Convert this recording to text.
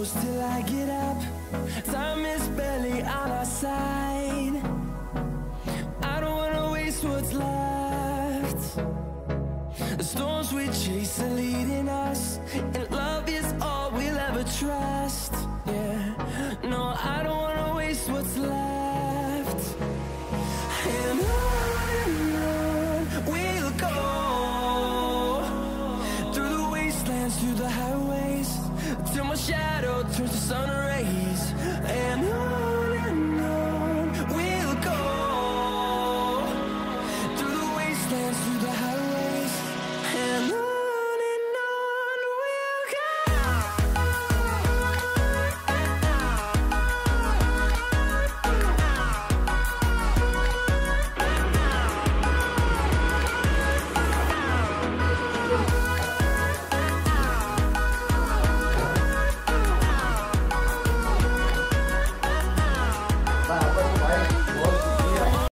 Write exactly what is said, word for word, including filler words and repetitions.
close till I get up. Time is barely on our side. I don't wanna waste what's left. The storms we chase are leading us, and love is all we'll ever trust. Yeah, no, I don't